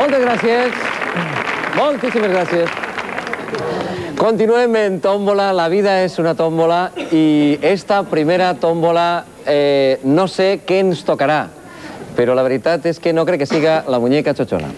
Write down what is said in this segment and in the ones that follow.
Moltes gràcies. Moltíssimes gràcies. Continuem en tómbola. La vida és una tómbola i esta primera tómbola no sé què ens tocarà, però la veritat és que no crec que siga la muñeca xoxona.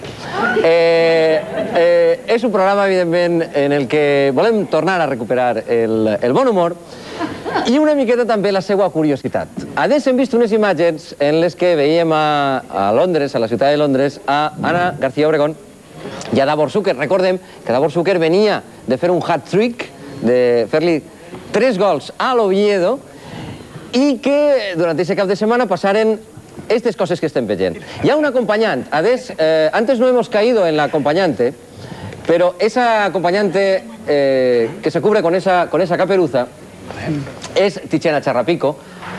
És un programa, evidentment, en el que volem tornar a recuperar el bon humor i una miqueta també la seva curiositat. A més, hem vist unes imatges en les que veiem a Londres, a la ciutat de Londres, a Ana García Obregón i a Davor Zucker. Recordem que Davor Zucker venia de fer un hat-trick, de fer-li 3 gols a l'Oviedo i que durant aquest cap de setmana passaren estas cosas que estem veient. Hi ha un acompañante. Antes no hemos caído en la acompañante, pero esa acompañante que se cubre con esa caperuza es Tiziana Charrapico,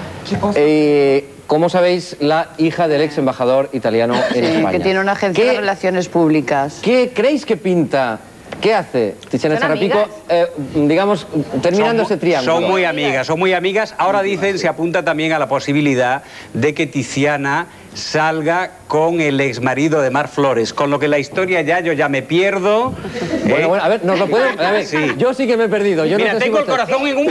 como sabéis, la hija del ex embajador italiano en España. Que tiene una agencia de relaciones públicas. ¿Qué creéis que pinta? ¿Qué hace Tiziana Charrapico, digamos, terminando ese triángulo? Son muy amigas. Ahora dicen, se apunta también a la posibilidad de que Tiziana salga con el exmarido de Mar Flores, con lo que la historia yo ya me pierdo. Bueno, a ver, nos lo pueden... A ver, sí. Yo sí que me he perdido. Yo Mira, no sé tengo el corazón en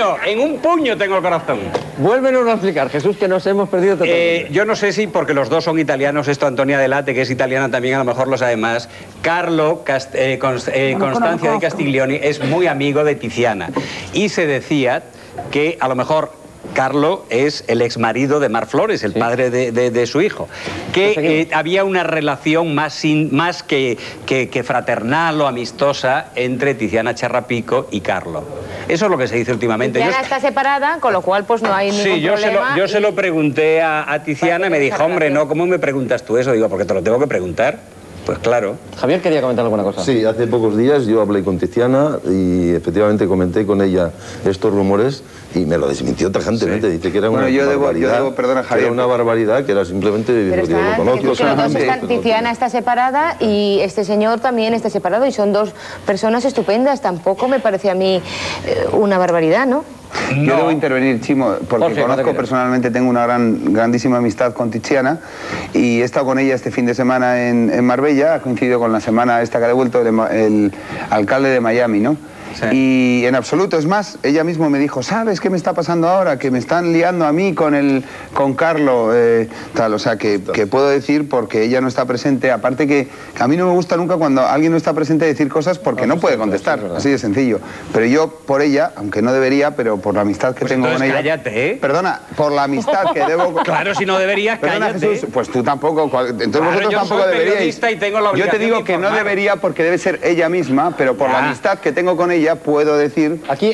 un puño tengo el corazón. Vuélvenos a explicar, Jesús, que nos hemos perdido totalmente. Yo no sé si porque los dos son italianos, esto Antonia Delate, que es italiana también, a lo mejor lo sabe más. Carlo Constancia di Castiglioni es muy amigo de Tiziana. Y se decía que a lo mejor Carlo es el exmarido de Mar Flores, el padre de su hijo. Que había una relación más que fraternal o amistosa entre Tiziana Charrapico y Carlo. Eso es lo que se dice últimamente. Tiziana está separada, con lo cual pues no hay ningún problema. Yo se lo pregunté a Tiziana y me dijo, hombre, no, ¿cómo me preguntas tú eso? Digo, porque te lo tengo que preguntar. Pues claro. Javier quería comentar alguna cosa. Sí, hace pocos días yo hablé con Tiziana y efectivamente comenté con ella estos rumores y me lo desmintió tajantemente. Sí. Dice que era una barbaridad. Perdona, Javier. Que era una barbaridad, que era simplemente... Pero lo conozco. Tiziana está separada y este señor también está separado y son dos personas estupendas. Tampoco me parece a mí una barbaridad, ¿no? Yo debo intervenir, Chimo, porque conozco personalmente, tengo una grandísima amistad con Tiziana y he estado con ella este fin de semana en Marbella, ha coincidido con la semana esta que ha devuelto el alcalde de Miami, ¿no? Sí. Y en absoluto, es más, ella misma me dijo, ¿sabes qué me está pasando ahora? Que me están liando a mí con Carlo, tal, o sea, que puedo decir porque ella no está presente, aparte que a mí no me gusta nunca cuando alguien no está presente decir cosas porque no puede contestar, así de sencillo. Pero yo, por ella, aunque no debería, pero por la amistad que tengo con ella... cállate, ¿eh? Perdona, por la amistad que debo... Claro, si no deberías, perdona, cállate. Jesús, pues tú tampoco, entonces claro, vosotros tampoco deberíais. Y tengo la yo te digo que no debería porque debe ser ella misma, pero por la amistad que tengo con ella puedo decir...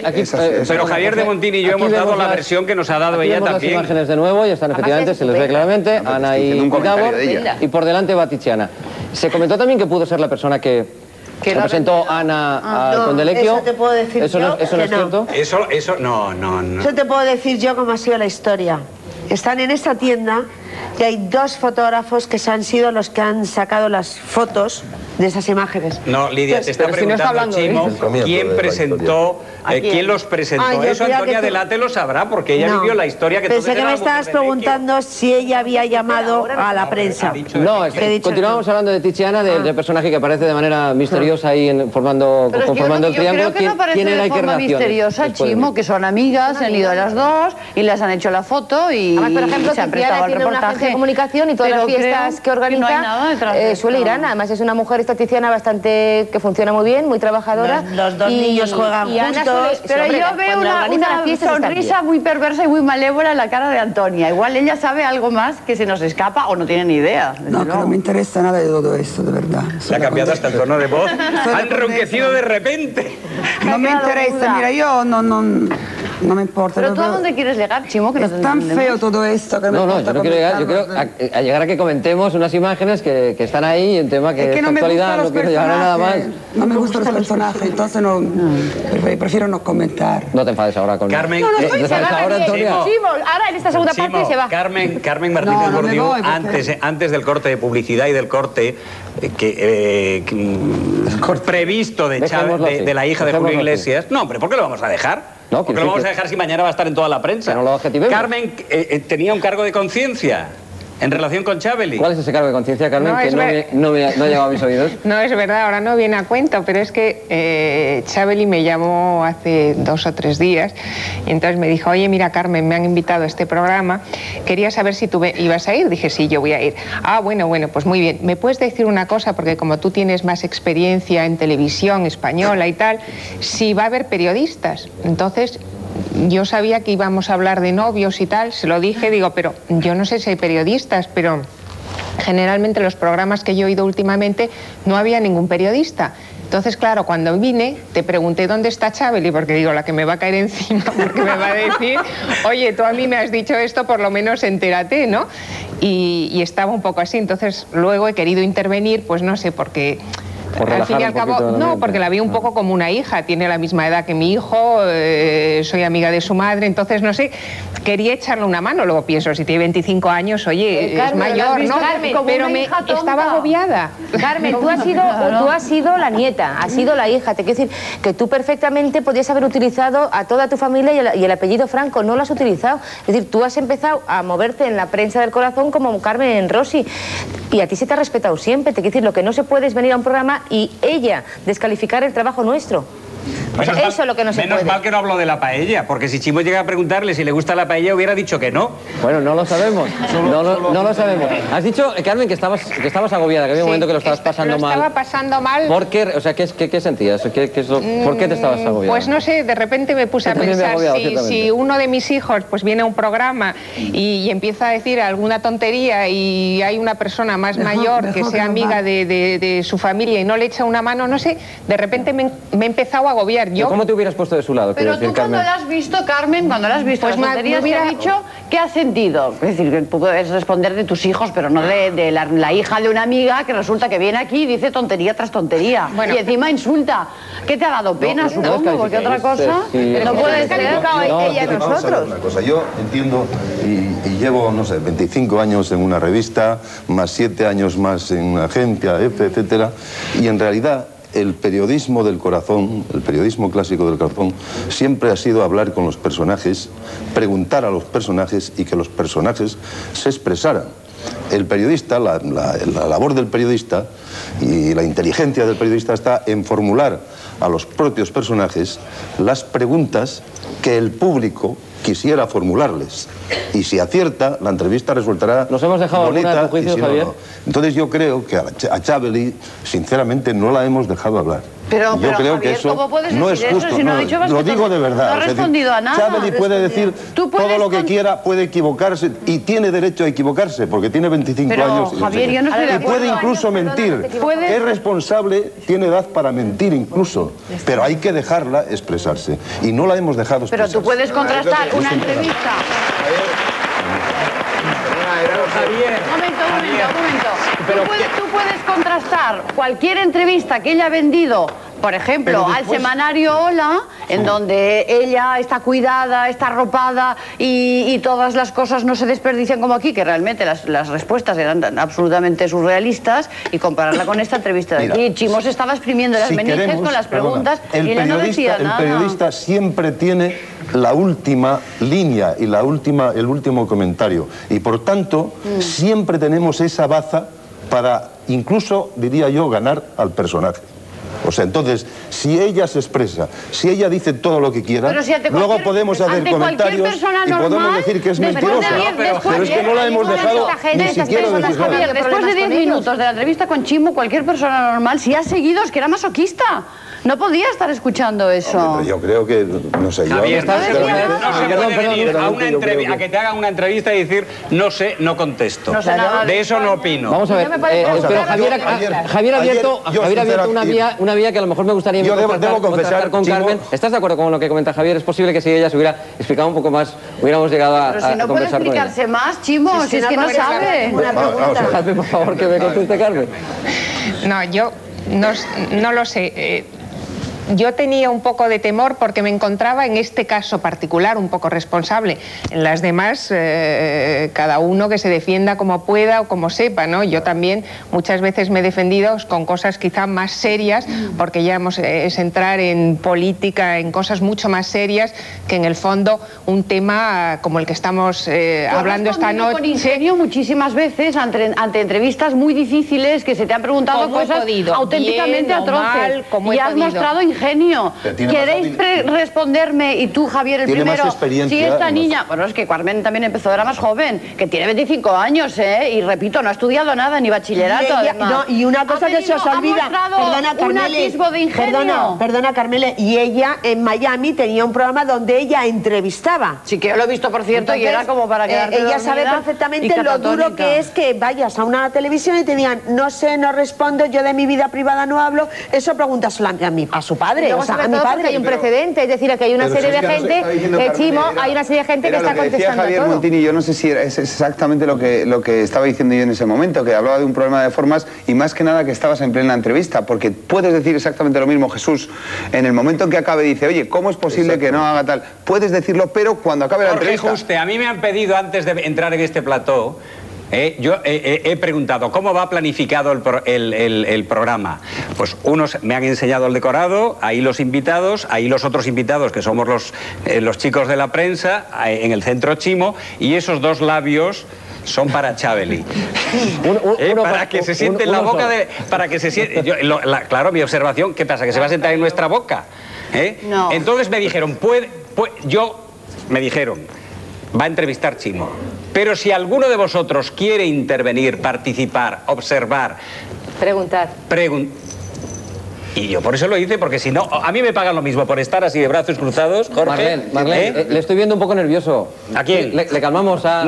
pero Javier de Montini y yo hemos dado la versión que nos ha dado ella también. Las imágenes de nuevo y están efectivamente, se les ve claramente, Ana y Davor, y por delante va Tiziana. Se comentó también que pudo ser la persona que representó Ana al Condelecchio. Eso te puedo decir ¿Eso no es cierto? Eso no. Eso te puedo decir yo cómo ha sido la historia. Están en esta tienda y hay 2 fotógrafos que han sido los que han sacado las fotos de esas imágenes. No, Lidia, te está preguntando, Chimo, ¿quién presentó, quién los presentó? Eso Antonia Delate lo sabrá, porque ella vivió la historia que tú pensé que me estabas preguntando si ella había llamado a la prensa. No, continuamos hablando de Tiziana, del personaje que aparece de manera misteriosa ahí conformando el triángulo. Yo creo que no aparece de forma misteriosa, Chimo, que son amigas, han ido a las dos y les han hecho la foto y además, por ejemplo, se han Tiziana prestado al tiene una agencia de reportaje. comunicación y todas las fiestas que organiza suele ir Ana. Además es una mujer, esta Tiziana, bastante que funciona muy bien, muy trabajadora. Los dos niños juegan juntos. Pero yo veo una sonrisa muy perversa y muy malévola en la cara de Antonia. Igual ella sabe algo más que se nos escapa o no tiene ni idea. No, que no me interesa nada de todo esto, de verdad. Se ha cambiado hasta el tono de voz. Ha enronquecido de repente. No me interesa, mira, yo no me importa. ¿Pero tú a dónde quieres llegar, Chimo? Que es tan feo todo esto que no, yo no quiero llegar. Yo quiero a llegar a que comentemos unas imágenes que están ahí, en tema que es no actualidad, no quiero llegar a nada más. No me gustan los personajes, entonces prefiero no comentar. No te enfades ahora con... Carmen, no te enfades ahora, Antonia. Chimo, ahora en esta segunda parte se va. Carmen Martínez Bordiú, antes del corte de publicidad y del corte previsto de la hija de Julio Iglesias. No, hombre, ¿por qué lo vamos a dejar? No, porque lo vamos a dejar si mañana va a estar en toda la prensa. No lo adjetivemos. Carmen tenía un cargo de conciencia. en relación con Chabeli. ¿Cuál es ese cargo de conciencia, Carmen, que no ha llegado a mis oídos? No, es verdad, ahora no viene a cuento, pero es que Chabeli me llamó hace 2 o 3 días y entonces me dijo, oye, mira, Carmen, me han invitado a este programa, quería saber si tú ibas a ir. Dije, sí, yo voy a ir. Ah, bueno, pues muy bien. ¿Me puedes decir una cosa? Porque como tú tienes más experiencia en televisión española y tal, si va a haber periodistas. Entonces, yo sabía que íbamos a hablar de novios y tal, se lo dije, digo, pero yo no sé si hay periodistas, pero generalmente en los programas que yo he oído últimamente no había ningún periodista. Entonces, claro, cuando vine, te pregunté dónde está Chabeli, porque digo, la que me va a caer encima, porque me va a decir, oye, tú a mí me has dicho esto, por lo menos entérate, ¿no? Y estaba un poco así, entonces luego he querido intervenir, pues no sé, porque... Al fin y al cabo, no, porque la vi un poco como una hija, tiene la misma edad que mi hijo, soy amiga de su madre, entonces no sé, quería echarle una mano, luego pienso, si tiene 25 años, oye, es mayor, ¿no? Carmen, pero me estaba agobiada. Carmen, tú has sido la nieta, has sido la hija, te quiero decir que tú perfectamente podías haber utilizado a toda tu familia y el apellido Franco, no lo has utilizado, es decir, tú has empezado a moverte en la prensa del corazón como Carmen Rossi y a ti se te ha respetado siempre, te quiero decir, lo que no se puede es venir a un programa y ella descalificar el trabajo nuestro. Eso es lo que no se puede. Menos mal que no hablo de la paella, porque si Chimo llega a preguntarle si le gusta la paella, hubiera dicho que no. Bueno, no lo sabemos. No lo sabemos. Has dicho, Carmen, que estabas agobiada, que había un momento que lo estabas pasando mal. Estaba pasando mal. ¿Por qué? O sea, ¿qué sentías? ¿Por qué te estabas agobiada? Pues no sé, de repente me puse a pensar, si uno de mis hijos pues viene a un programa y empieza a decir alguna tontería y hay una persona más mayor que sea amiga de su familia y no le echa una mano, no sé, de repente me he empezado a agobiar. ¿Cómo te hubieras puesto de su lado? Pero tú cuando la has visto, Carmen, cuando la has visto, pues las tonterías que ha dicho, ¿qué has sentido? Es decir, que tú puedes responder de tus hijos, pero no de la hija de una amiga que resulta que viene aquí y dice tontería tras tontería. Bueno, y encima insulta. ¿Qué te ha dado pena, supongo? Porque otra cosa no puede ser ella a nosotros. Una cosa, yo entiendo y llevo, no sé, 25 años en una revista, más 7 años más en una agencia, etcétera, y en realidad el periodismo del corazón, el periodismo clásico del corazón, siempre ha sido hablar con los personajes, preguntar a los personajes y que los personajes se expresaran. El periodista, la labor del periodista y la inteligencia del periodista está en formular a los propios personajes las preguntas que el público quisiera formularles. Y si acierta, la entrevista resultará ¿Nos hemos dejado bonita, alguna de tu juicio, si Javier? no. Entonces yo creo que a Chabeli, sinceramente, no la hemos dejado hablar. Pero yo creo Javier, que eso ¿cómo puedes no es decir justo. eso si no ha dicho lo digo de verdad. No ha respondido a nada. Chabeli puede decir todo lo que quiera, puede equivocarse y tiene derecho a equivocarse porque tiene 25 años. Javier, yo no estoy de acuerdo. Y puede incluso mentir. Es responsable, tiene edad para mentir incluso. Pero hay que dejarla expresarse. Y no la hemos dejado expresarse. Pero tú puedes contrastar una entrevista. Javier. Un momento. Tú puedes contrastar cualquier entrevista que ella ha vendido, por ejemplo, al semanario Hola, en donde ella está cuidada, está arropada y todas las cosas no se desperdician como aquí, que realmente las respuestas eran absolutamente surrealistas, y compararla con esta entrevista de aquí. Chimo se estaba exprimiendo las meninges con las preguntas y ella no decía nada. El periodista siempre tiene la última línea y el último comentario. Y por tanto, siempre tenemos esa baza para, incluso, diría yo, ganar al personaje. O sea, entonces, si ella se expresa, si ella dice todo lo que quiera, luego podemos hacer comentarios y podemos decir que es mentirosa. Pero es que no la hemos dejado ni siquiera decir nada. Después de 10 minutos de la entrevista con Chimo, cualquier persona normal, si ha seguido, es que era masoquista. No podía estar escuchando eso. Hombre, yo creo que, no sé, Javier, no se puede venir a que te hagan una entrevista y decir, no sé, no contesto. No sé nada de eso no opino. Vamos a ver, pero Javier ha abierto una vía que a lo mejor me gustaría contrastar con Carmen. ¿Estás de acuerdo con lo que comenta Javier? Es posible que si ella se hubiera explicado un poco más, hubiéramos llegado a conversar con ella. Pero si no puede explicarse más, Chimo, si es que no sabe. Dejadme, por favor, que me conteste Carmen. No, yo no lo sé. yo tenía un poco de temor porque me encontraba en este caso particular un poco responsable. En las demás, cada uno que se defienda como pueda o como sepa, ¿no? Yo también muchas veces me he defendido con cosas quizá más serias, porque ya es entrar en política, en cosas mucho más serias que en el fondo un tema como el que estamos hablando esta noche. Con ingenio muchísimas veces ante entrevistas muy difíciles que se te han preguntado cosas auténticamente atroces. Y has mostrado ingenio. ¿Queréis responderme, y tú, Javier, el primero, si esta niña... Bueno, es que Carmen también empezó, era más joven, que tiene 25 años, y repito, no ha estudiado nada, ni bachillerato, y una cosa que se os olvida, perdona, Carmele, perdona, Carmele, y ella en Miami tenía un programa donde ella entrevistaba. Sí, que yo lo he visto, por cierto. Entonces, y era como para quedarte ella sabe perfectamente lo duro que es que vayas a una televisión y te digan, no sé, no respondo, yo de mi vida privada no hablo. Eso pregunta solamente a su padre, o sea, a mi padre. Hay un precedente, es decir, que hay una serie de gente, Chimo, hay una serie de gente que está contestando Javier todo. Montini, yo no sé si es exactamente lo que estaba diciendo yo en ese momento, que hablaba de un problema de formas y más que nada que estabas en plena entrevista, porque puedes decir exactamente lo mismo, Jesús, en el momento en que acabe dice, oye, ¿cómo es posible que no haga tal? Puedes decirlo, pero cuando acabe la entrevista... Juste, a mí me han pedido antes de entrar en este plató, yo he preguntado cómo va planificado el programa. Pues unos me han enseñado el decorado, ahí los invitados, ahí los otros invitados que somos los chicos de la prensa, en el centro Chimo, y esos dos labios son para Chabeli. Para que se siente en la boca de... Para que se siente... claro, mi observación, ¿qué pasa? ¿Que se va a sentar en nuestra boca? No. Entonces me dijeron, me dijeron, va a entrevistar Chimo. Pero si alguno de vosotros quiere intervenir, participar, observar... Preguntar. Y yo por eso lo hice, porque si no, a mí me pagan lo mismo por estar así de brazos cruzados, Jorge. Marlene, le estoy viendo un poco nervioso. ¿A quién? Le calmamos a...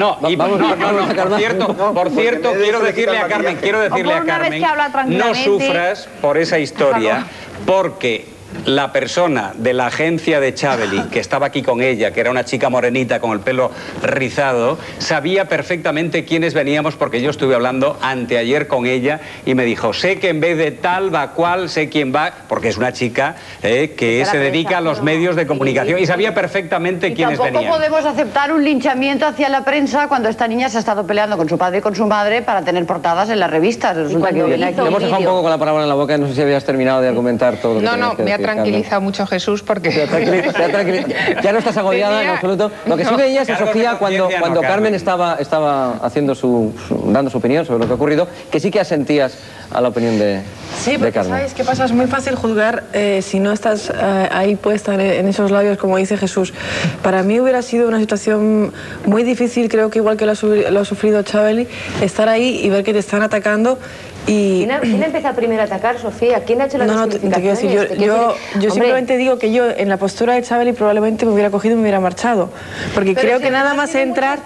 Por cierto, quiero decirle a Carmen, no sufras por esa historia, porque la persona de la agencia de Chabeli, que estaba aquí con ella, que era una chica morenita con el pelo rizado, sabía perfectamente quiénes veníamos, porque yo estuve hablando anteayer con ella y me dijo, sé que en vez de tal va cual, sé quién va, porque es una chica que se dedica a los medios de comunicación y sabía perfectamente quiénes venían. Tampoco podemos aceptar un linchamiento hacia la prensa cuando esta niña se ha estado peleando con su padre y con su madre para tener portadas en las revistas. Resulta que viene aquí. Le hemos dejado un poco con la palabra en la boca, no sé si habías terminado de argumentar todo lo que tenías que decir. Me ha tranquilizado mucho Jesús porque... Ya no estás agobiada en absoluto. Lo que sí veías a Sofía cuando Carmen estaba haciendo dando su opinión sobre lo que ha ocurrido, que sí que asentías a la opinión de porque Carmen. ¿sabes qué pasa? Es muy fácil juzgar si no estás ahí puesta en esos labios, como dice Jesús. Para mí hubiera sido una situación muy difícil, creo que igual que lo ha sufrido Chabeli, estar ahí y ver que te están atacando. ¿Quién ha empezado primero a atacar, Sofía? ¿Quién ha hecho las descalificaciones? Yo simplemente digo que yo en la postura de Chabeli probablemente me hubiera cogido y me hubiera marchado, porque creo que nada más entrar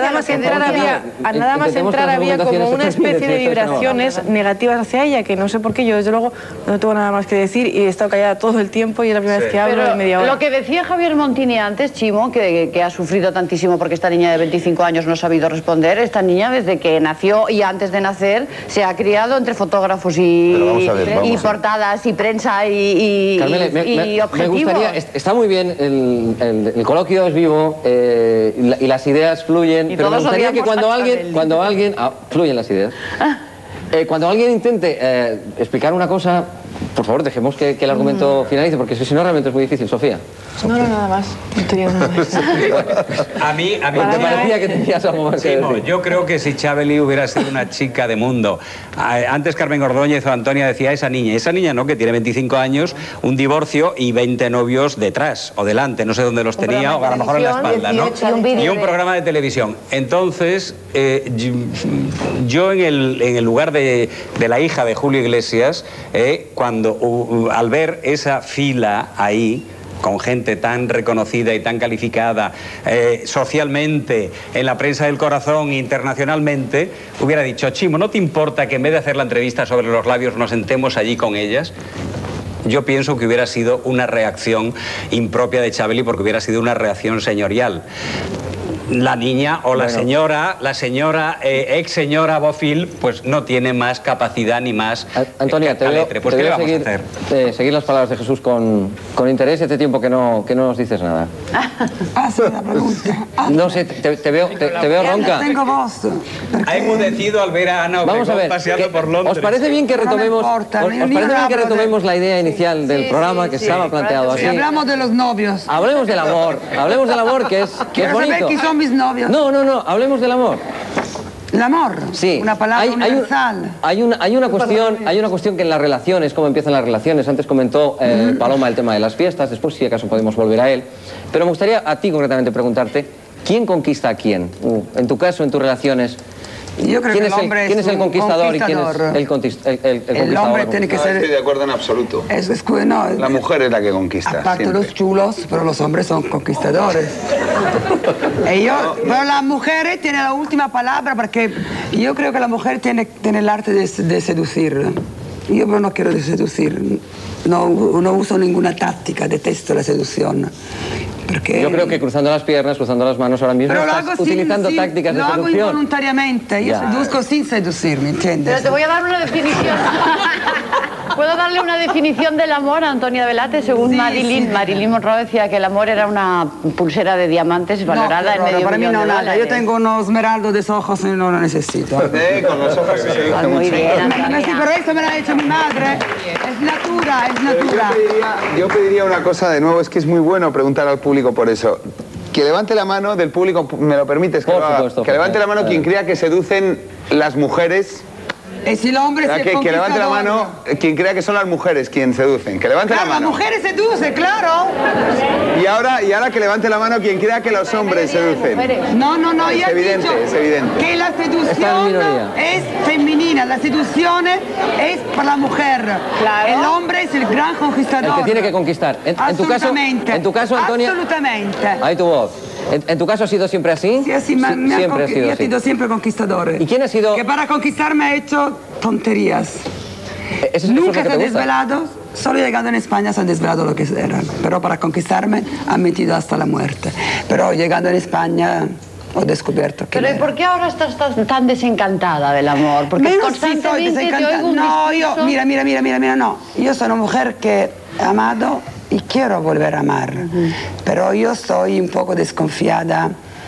había como una especie de vibraciones negativas hacia ella, que no sé por qué, yo desde luego no tengo nada más que decir y he estado callada todo el tiempo y es la primera vez que hablo en media hora. Lo que decía Javier Montini antes, Chimo, que ha sufrido tantísimo porque esta niña de 25 años no ha sabido responder, esta niña desde que nació y antes de nacer se ha criado entre fotógrafos y portadas y prensa y objetivos. Me gustaría, está muy bien, el coloquio es vivo y las ideas fluyen, pero me gustaría que cuando alguien fluyen las ideas. Cuando alguien intente explicar una cosa, por favor, dejemos que el argumento finalice, porque si no realmente es muy difícil, Sofía. No, nada más. No tenía nada más. A mí me parecía que tenías algo más que decir. Yo creo que si Chabeli hubiera sido una chica de mundo, antes Carmen Ordóñez o Antonia decía esa niña no, que tiene 25 años, un divorcio y 20 novios detrás o delante, no sé dónde los tenía, o a lo mejor en la espalda, ¿no? Y un programa de televisión. Entonces, yo en el lugar de la hija de Julio Iglesias, al ver esa fila ahí, con gente tan reconocida y tan calificada socialmente, en la prensa del corazón, internacionalmente, hubiera dicho, Chimo, ¿no te importa que en vez de hacer la entrevista sobre los labios nos sentemos allí con ellas? Yo pienso que hubiera sido una reacción impropia de Chabeli, porque hubiera sido una reacción señorial. la niña o la señora, ex señora Bofill, pues no tiene más capacidad ni más Antonia, te veo seguir las palabras de Jesús con interés este tiempo que no nos dices nada. Sí, la pregunta. No sé, te veo ronca. Tengo voz. Ha enmudecido al ver a Ana Obregón paseando por Londres. ¿Os parece bien que retomemos la idea inicial del programa que estaba planteado así? Hablamos de los novios. Hablemos del amor, que es bonito. ¿Saber quién son mis novios? No, hablemos del amor. ¿El amor? Sí. Una palabra universal. Hay una cuestión que en las relaciones, cómo empiezan las relaciones. Antes comentó Paloma el tema de las fiestas, después si acaso podemos volver a él. Pero me gustaría a ti concretamente preguntarte, ¿quién conquista a quién? En tu caso, en tus relaciones, Yo creo que el hombre ¿quién es el conquistador y quién es el conquistador? El hombre tiene que ser... Estoy de acuerdo en absoluto. La mujer es la que conquista. Aparte siempre. los chulos, pero los hombres son conquistadores. Pero las mujeres tienen la última palabra porque yo creo que la mujer tiene el arte de seducir. Yo pero no quiero seducir. No uso ninguna táctica, detesto la seducción. Porque... Yo creo que cruzando las piernas, cruzando las manos ahora mismo estás utilizando tácticas de seducción. Lo hago involuntariamente, yo seduzco sin seducir, ¿me entiendes? Pero te voy a dar una definición. ¿Puedo darle una definición del amor a Antonia Velate? Según Marilyn Monroe decía que el amor era una pulsera de diamantes valorada en medio para mí millón no de nada. dólares. Yo tengo unos esmeraldos de ojos y no lo necesito. Con los ojos se seduce Muy mucho. bien, Sí, pero eso me lo ha hecho mi madre. Es natura, es natura. Yo pediría una cosa de nuevo, es que es muy bueno preguntar al público por eso. Que levante la mano del público, ¿me lo permites? Que, que levante la mano quien crea que seducen las mujeres. Es el hombre que levante la mano quien crea que son las mujeres quien seducen. Que levante la mano. Las mujeres seducen, claro. Y ahora que levante la mano quien crea que los hombres seducen. No, es evidente, es evidente. Que la seducción es femenina, la seducción es para la mujer. Claro. El hombre es el gran conquistador. El que tiene que conquistar. En tu caso, Antonia. Absolutamente. Ahí tu voz. ¿En tu caso ha sido siempre así? Sí, siempre ha sido siempre conquistador. ¿Y quién ha sido? Que para conquistarme ha hecho tonterías. Nunca se ha desvelado, solo llegando en España se han desvelado lo que eran. Pero para conquistarme han metido hasta la muerte. Pero llegando en España ho descubierto que... Pero ¿y por qué ahora estás tan desencantada del amor? Porque constantemente te oigo un discurso... Mira, no. Yo soy una mujer que he amado y quiero volver a amar, pero yo soy un poco desconfiada,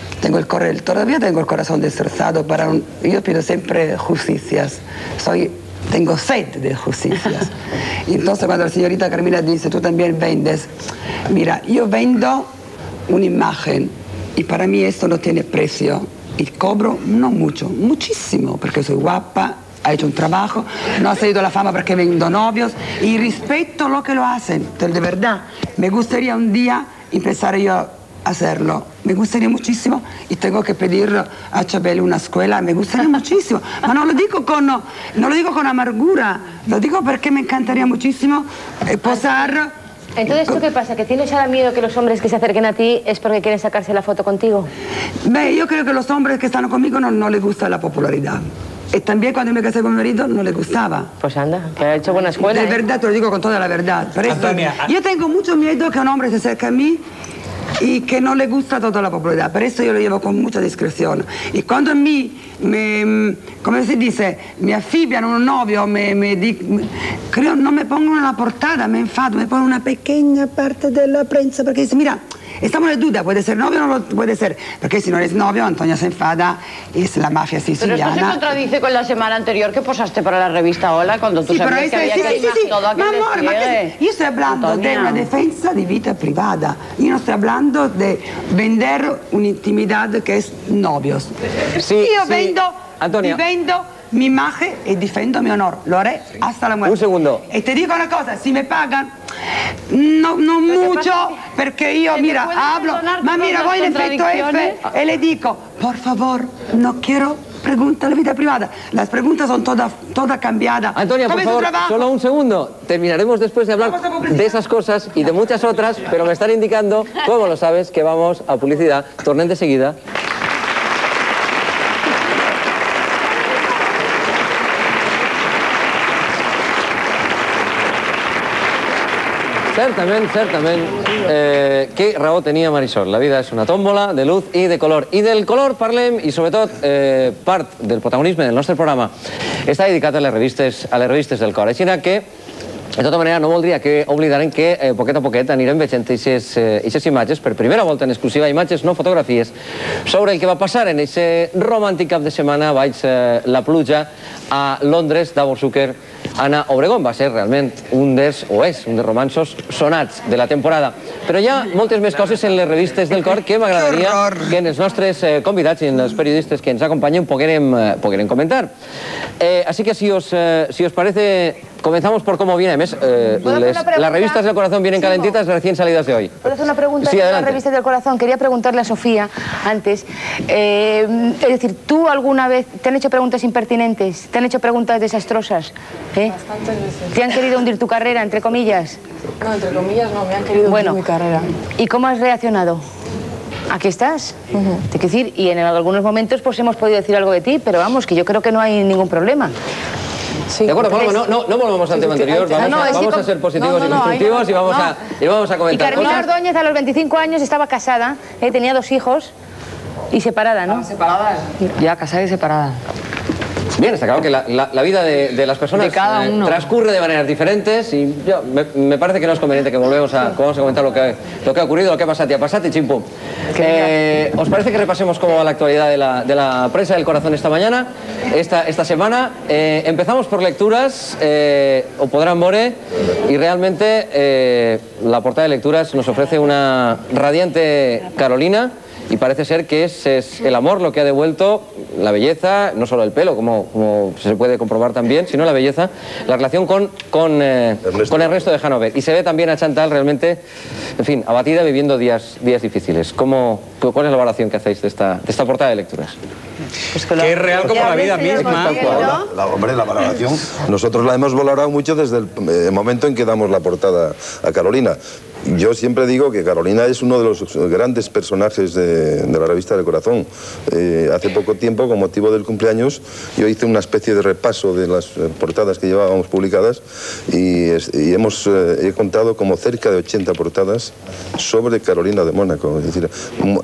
todavía tengo el corazón destrozado, yo pido siempre justicias, tengo sed de justicias. Entonces cuando la señorita Carmina dice, tú también vendes, mira, yo vendo una imagen y para mí esto no tiene precio y cobro no mucho, muchísimo, porque soy guapa, ha hecho un trabajo, no ha salido la fama porque vendo novios y respeto lo que lo hacen, de verdad. Me gustaría un día empezar yo a hacerlo, me gustaría muchísimo y tengo que pedir a Chabeli una escuela, me gustaría muchísimo, ma no lo digo con amargura, lo digo porque me encantaría muchísimo posar. Entonces, ¿tú qué pasa? ¿Que tienes ahora miedo que los hombres que se acerquen a ti es porque quieren sacarse la foto contigo? Yo creo que los hombres que están conmigo no les gusta la popularidad. Y también cuando me casé con mi marido no le gustaba. Pues anda, que ha hecho buena escuela. De verdad, te lo digo con toda la verdad. Yo tengo mucho miedo que un hombre se acerque a mí y que no le gusta toda la popularidad. Por eso yo lo llevo con mucha discreción. Y cuando a mí, come si dice, me affibbiano un novio, creo, no me pongo en la portada, me enfado, me pongo una pequeña parte de la prensa porque dice, mira, estamos en duda, puede ser novio o no lo puede ser, porque si no eres novio, Antonia se enfada, es la mafia siciliana. Pero esto se contradice con la semana anterior que posaste para la revista Hola, cuando tú sabías que había que ir todo aquel despliegue. Yo estoy hablando de una defensa de vida privada, yo no estoy hablando de vender una intimidad que es novios. Yo vendo mi imagen y defiendo mi honor, lo haré hasta la muerte. Un segundo. Y te digo una cosa, si me pagan, no mucho, porque yo, mira, hablo, ma mira, voy en efecto F y le digo, por favor, no quiero preguntas de vida privada. Las preguntas son todas cambiadas. Antonia, por favor, solo un segundo. Terminaremos después de hablar de esas cosas y de muchas otras, pero me están indicando, ¿cómo lo sabes?, que vamos a publicidad. Tornen de seguida. Certament, certament. Què raó tenia Marisol? La vida és una tòmbola de luz i de color. I del color parlem, i sobretot part del protagonisme del nostre programa està dedicat a les revistes del cor. Així que, de tota manera, no voldria que oblidarem que poquet a poquet anirem veient aquestes imatges, per primera volta en exclusiva, imatges, no fotografies, sobre el que va passar en aquest romàntic cap de setmana baix la pluja a Londres, Davos Zucker, Anna Obregón. Va ser realment un dels romanços sonats de la temporada. Però hi ha moltes més coses en les revistes del cor que m'agradaria que en els nostres convidats i en els periodistes que ens acompanyen pogueren comentar. Así que si os parece, comenzamos por cómo viene. Las revistas del corazón vienen calentitas, recién salidas de hoy. ¿Puedo hacer una pregunta de las revistas del corazón? Quería preguntarle a Sofía antes. Es decir, ¿tú alguna vez te han hecho preguntas impertinentes? ¿Te han hecho preguntas desastrosas? Bastantes veces. ¿Te han querido hundir tu carrera, entre comillas? No, entre comillas no, me han querido hundir mi carrera. ¿Y cómo has reaccionado? Aquí estás. Te quiero decir, y en algunos momentos pues hemos podido decir algo de ti, pero vamos, que yo creo que no hay ningún problema. Sí, de acuerdo, Paloma, no volvamos al tema anterior, vamos a ser positivos y constructivos y vamos a comentar. Y Carolina Ordóñez a los 25 años estaba casada, tenía 2 hijos y separada, ¿no? Separada. Ya casada y separada. Bien, está claro que la vida de las personas transcurre de maneras diferentes y me parece que no es conveniente que vamos a comentar lo que ha ocurrido, lo que ha pasado y chimpum. ¿Os parece que repasemos cómo va la actualidad de la prensa del corazón esta mañana, esta semana? Empezamos por lecturas, o podrán more, y realmente la portada de lecturas nos ofrece una radiante Carolina. Y parece ser que es el amor lo que ha devuelto la belleza, no solo el pelo, como se puede comprobar también, sino la belleza, la relación con Ernesto de Hanover. Y se ve también a Chantal realmente, en fin, abatida, viviendo días difíciles. ¿Cuál es la valoración que hacéis de esta portada de lecturas? Pues que es real como la vida misma. La valoración, nosotros la hemos valorado mucho desde el momento en que damos la portada a Carolina. Yo siempre digo que Carolina es uno de los grandes personajes de la revista del corazón. Hace poco tiempo, con motivo del cumpleaños, yo hice una especie de repaso de las portadas que llevábamos publicadas y he contado como cerca de 80 portadas sobre Carolina de Mónaco. Es decir,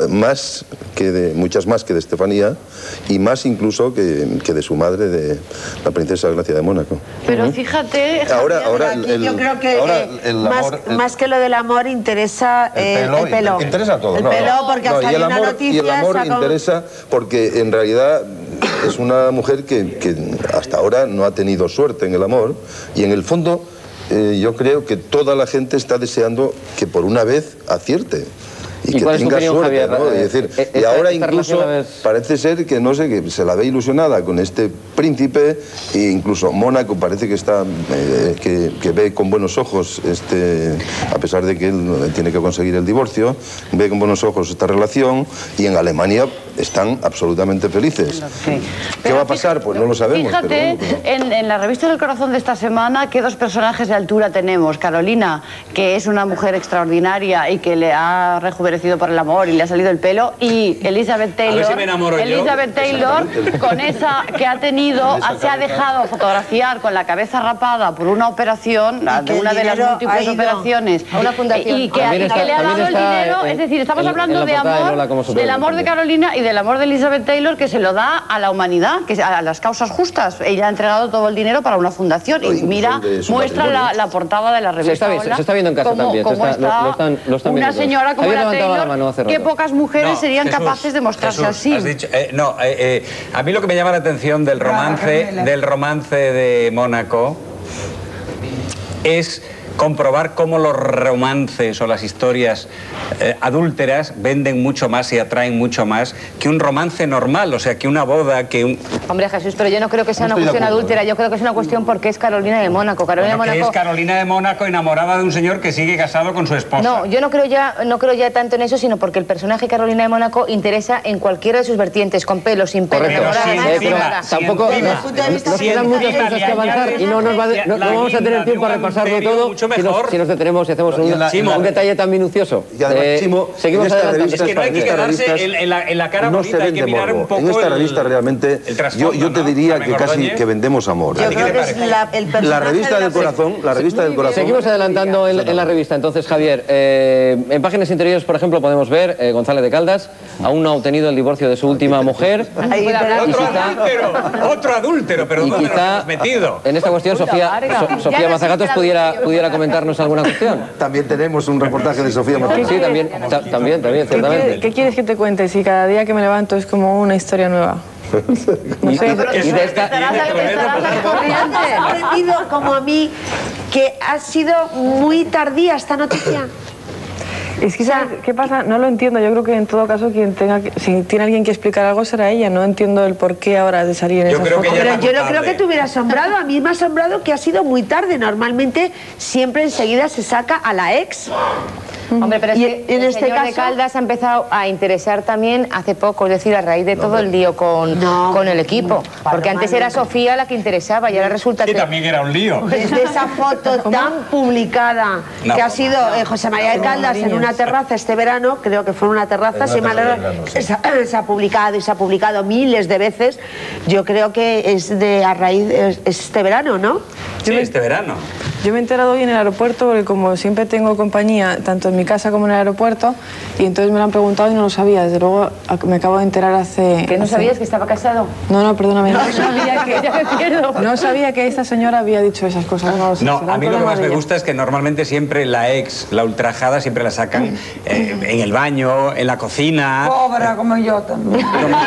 muchas más que de Estefanía y más incluso que de su madre, de la princesa Gracia de Mónaco. Pero fíjate, yo creo que más que lo del amor interesa el pelo. Interesa todo. El pelo, porque hasta hay una noticia. Y el amor interesa porque en realidad es una mujer que hasta ahora no ha tenido suerte en el amor y en el fondo yo creo que toda la gente está deseando que por una vez acierte. Y que tenga suerte, ¿no? Es decir, y ahora incluso parece ser que, no sé, que se la ve ilusionada con este príncipe e incluso Mónaco parece que está que ve con buenos ojos a pesar de que él tiene que conseguir el divorcio, ve con buenos ojos esta relación y en Alemania están absolutamente felices. Sí. ¿Qué va a pasar? Pues no lo sabemos. Fíjate, en la revista del corazón de esta semana, ¿qué 2 personajes de altura tenemos? Carolina, que es una mujer extraordinaria y que le ha rejuvenecido por el amor y le ha salido el pelo, y Elizabeth Taylor, con esa que ha tenido, se ha dejado fotografiar con la cabeza rapada por una operación, una de las múltiples operaciones, a una fundación, y que le ha dado el dinero. Es decir, estamos hablando de amor, del amor de Carolina y del amor de Elizabeth Taylor, que se lo da a la humanidad, a las causas justas. Ella ha entregado todo el dinero para una fundación y mira, muestra la portada de la revista. Se está viendo en casa también. Lo están una viendo señora como la Taylor, que pocas mujeres serían capaces de mostrarse así. Has dicho, a mí lo que me llama la atención del romance de Mónaco es comprobar cómo los romances o las historias adúlteras venden mucho más y atraen mucho más que un romance normal, o sea, que una boda, que un... Hombre, Jesús, pero yo no creo que sea una cuestión adúltera, yo creo que es una cuestión porque es Carolina de Mónaco. Que es Carolina de Mónaco enamorada de un señor que sigue casado con su esposa. No, yo no creo ya tanto en eso, sino porque el personaje Carolina de Mónaco interesa en cualquiera de sus vertientes, con pelo, sin pelo. Tampoco nos quedan muchas cosas que avanzar y no vamos a tener tiempo para repasarlo todo. mejor. Si nos detenemos y hacemos un detalle tan minucioso. Y además, Chimo, seguimos adelante. Es que no hay que quedarse en la cara bonita, hay que mirar un poco. En esta revista realmente, yo te diría que casi que vendemos amor. Yo creo que es la revista del corazón, la revista del corazón. Seguimos adelantando en la revista. Entonces, Javier, en páginas interiores, por ejemplo, podemos ver González de Caldas aún no ha obtenido el divorcio de su última mujer. Otro adúltero, pero ¿dónde nos hemos metido? En esta cuestión, Sofía Mazagatos pudiera comentarnos alguna cuestión. También tenemos un reportaje de Sofía Mazagatos. Sí, también, ciertamente. ¿Qué quieres que te cuente? Si cada día que me levanto es como una historia nueva. No sé. Y de esta... sorprendido como a mí que ha sido muy tardía esta noticia. Es que, ¿sabes qué pasa? No lo entiendo. Yo creo que en todo caso si tiene alguien que explicar algo será ella. No entiendo el por qué ahora de salir en esa foto. Pero yo no creo que te hubiera asombrado. A mí me ha asombrado que ha sido muy tarde. Normalmente siempre enseguida se saca a la ex. Hombre, pero es que en este caso de Caldas ha empezado a interesar también hace poco, es decir, a raíz de todo el lío con el equipo. Porque antes era Sofía la que interesaba y ahora resulta que... también era un lío. Desde esa foto tan publicada que ha sido José María de Caldas en una terraza este verano, creo que fue en una terraza, se ha publicado y se ha publicado miles de veces. Yo creo que es a raíz de este verano, ¿no? Sí, este verano. Yo me he enterado hoy en el aeropuerto porque como siempre tengo compañía, tanto en mi casa como en el aeropuerto, y entonces me lo han preguntado y no lo sabía. Desde luego me acabo de enterar hace... ¿Que no sabías que estaba casado? No, perdóname. No sabía que... Ya me pierdo. No sabía que esta señora había dicho esas cosas. No, a mí lo que más me gusta es que normalmente siempre la ex, la ultrajada, siempre la sacan en el baño, en la cocina... Pobre, como yo también.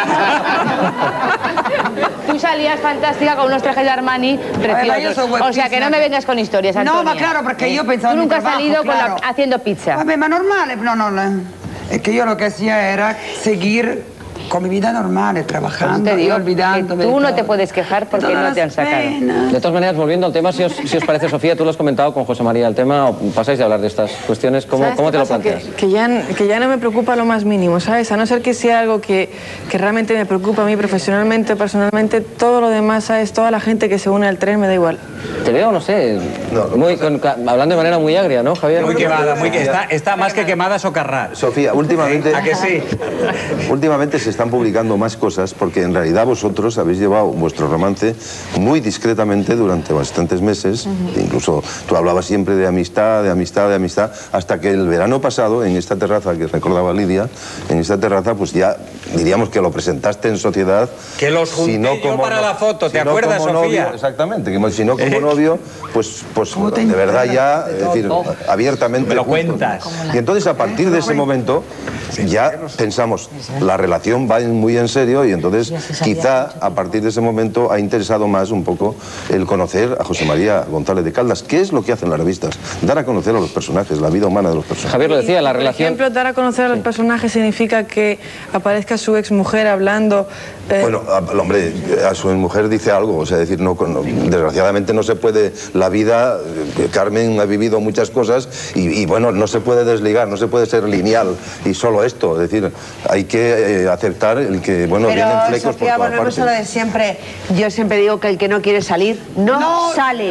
Tú salías fantástica con unos trajes de Armani preciosos. O sea, que no me vengas con historias, Antonia. No, ma claro, porque yo pensaba... Tú nunca has salido haciendo pizza. Vabbè, ma normale, no. Es que yo lo que hacía era seguir con mi vida normal, trabajando, te digo, olvidándome. Tú no te puedes quejar porque no te han sacado. De todas maneras, volviendo al tema, si os parece, Sofía, tú lo has comentado con José María el tema, o pasáis de hablar de estas cuestiones, ¿cómo te lo planteas? Que ya no me preocupa lo más mínimo, ¿sabes? A no ser que sea algo que realmente me preocupa a mí profesionalmente, personalmente, todo lo demás, ¿sabes? Toda la gente que se une al tren me da igual. Te veo, no sé, hablando de manera muy agria, ¿no, Javier? Muy quemada, está más que quemada Socarrás. Sofía, últimamente... ¿A que sí? Últimamente se están publicando más cosas porque en realidad vosotros habéis llevado vuestro romance muy discretamente durante bastantes meses. Incluso tú hablabas siempre de amistad, hasta que el verano pasado, en esta terraza que recordaba Lidia, en esta terraza, pues ya diríamos que lo presentaste en sociedad. Que los junté yo para la foto, ¿te acuerdas, Sofía? Novio, exactamente, que si no como novio, pues de verdad ya, es decir, abiertamente. Me lo cuentas. Y entonces a partir de ese momento ya pensamos, la relación va muy en serio y entonces quizá a partir de ese momento ha interesado más un poco el conocer a José María González de Caldas. ¿Qué es lo que hacen las revistas? Dar a conocer a los personajes, la vida humana de los personajes. Javier lo decía, la relación... Por ejemplo, dar a conocer a los personajes significa que aparezca su exmujer hablando... Bueno, hombre, a su mujer dice algo, o sea, decir, desgraciadamente no se puede, la vida, Carmen ha vivido muchas cosas y bueno, no se puede desligar, no se puede ser lineal y solo esto, es decir, hay que aceptar el que, bueno, pero, vienen flecos Sofía, por todas partes. Lo de siempre, yo siempre digo que el que no quiere salir, no sale,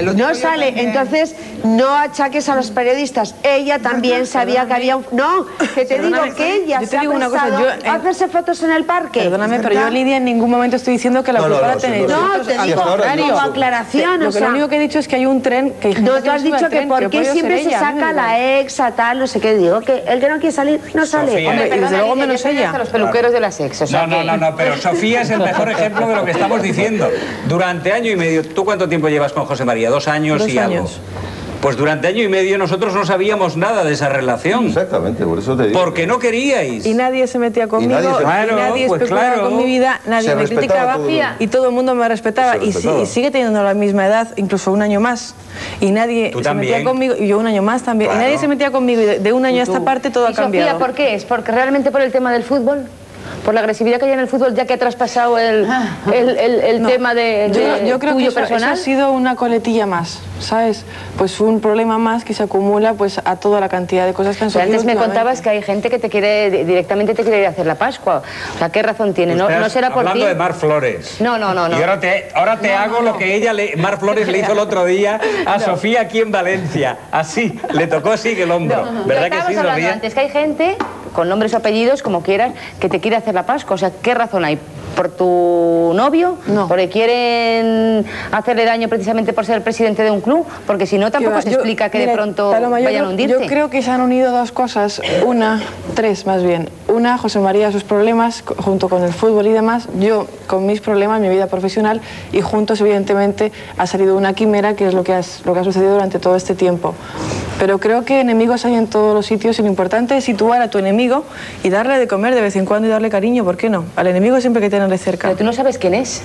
entonces no achaques a los periodistas, ella también sabía que había un... No, que te digo que ella se ha pensado hacerse fotos en el parque. Perdóname, pero yo, Lidia, en ningún momento estoy diciendo que la culpa la tenéis. No, te digo, como aclaración, lo único que he dicho es que hay un tren que hay gente no, tú has dicho que por qué siempre se saca a la ex, a tal, no sé qué, digo, que el que no quiere salir, no sale. Hombre, y desde luego menos ella. Los peluqueros de las ex, o sea no, pero Sofía es el mejor ejemplo de lo que estamos diciendo. Durante año y medio, ¿tú cuánto tiempo llevas con José María? 2 años y algo. Pues durante año y medio nosotros no sabíamos nada de esa relación. Exactamente, por eso te digo. Porque no queríais. Y nadie se metía conmigo, nadie especulaba con mi vida, nadie me criticaba y todo el mundo me respetaba. Y sigue teniendo la misma edad, incluso un año más. Y nadie se metía conmigo, y yo un año más también. Claro. Y nadie se metía conmigo y de un año a esta parte todo ha cambiado. Sofía, ¿por qué? ¿Es porque realmente por el tema del fútbol? ¿Por la agresividad que hay en el fútbol, ya que ha traspasado el tema de yo creo tuyo que personal? eso ha sido una coletilla más. ¿sabes? Pues un problema más que se acumula pues a toda la cantidad de cosas que han sufrido. Antes me contabas que hay gente que directamente te quiere ir a hacer la Pascua. O sea, ¿qué razón tiene? No será por ti. Hablando de Mar Flores. No. Y ahora te hago lo que Mar Flores le hizo el otro día a Sofía aquí en Valencia. Así, le tocó así el hombro. ¿Verdad que sí, Sofía? Antes que hay gente con nombres o apellidos, como quieras, que te quiere hacer la Pascua. O sea, ¿qué razón hay? ¿Por tu novio? No. ¿Porque quieren hacerle daño precisamente por ser el presidente de un club? Porque si no, tampoco se explica que de pronto vayan a hundirte. Yo creo que se han unido dos cosas. Tres más bien. Una, José María, sus problemas, junto con el fútbol y demás. Yo, con mis problemas, mi vida profesional. Y juntos, evidentemente, ha salido una quimera, que es lo que ha sucedido durante todo este tiempo. Pero creo que enemigos hay en todos los sitios y lo importante es situar a tu enemigo y darle de comer de vez en cuando y darle cariño, ¿por qué no? Al enemigo siempre hay que tenerle cerca. Pero tú no sabes quién es.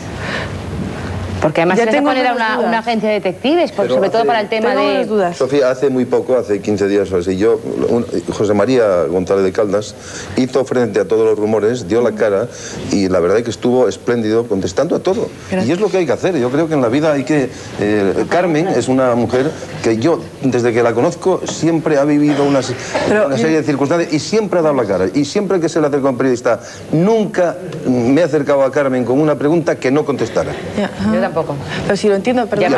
Porque además se poner a una agencia de detectives, sobre todo para el tema de... dudas. Sofía, hace muy poco, hace 15 días o así, José María González de Caldas hizo frente a todos los rumores, dio la cara y la verdad es que estuvo espléndido contestando a todo. Gracias. Y es lo que hay que hacer. Yo creo que en la vida hay que... Carmen es una mujer que yo, desde que la conozco, siempre ha vivido una serie de circunstancias y siempre ha dado la cara. Y siempre que se le acerca a un periodista, nunca me he acercado a Carmen con una pregunta que no contestara. Yo tampoco. Pero si lo entiendo, pero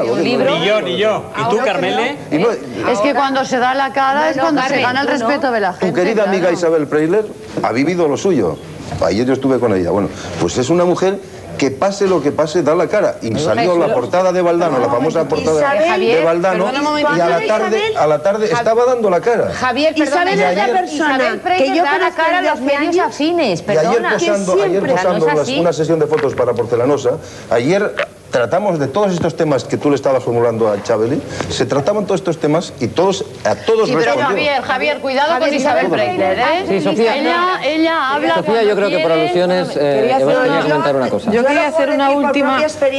Ni yo. ¿Y tú, Carmele? Es que cuando se da la cara es cuando se gana el respeto de la gente. Tu querida amiga Isabel Preisler ha vivido lo suyo. Ayer yo estuve con ella. Bueno, pues es una mujer que pase lo que pase, da la cara. Y salió la portada de Valdano, la famosa portada de Valdano, y a la tarde estaba dando la cara. Javier, perdona, Isabel persona que yo da la cara a los medios afines, perdona. Y ayer posando una sesión de fotos para Porcelanosa, ayer tratamos de todos estos temas que tú le estabas formulando a Chabeli, se trataban todos estos temas y a todos respondió. Pero Javier, cuidado con Isabel Preisler, ¿eh? Sí, Sofía. Ella habla. Sofía, yo creo que por alusiones quería comentar una cosa. Yo quería hacer una última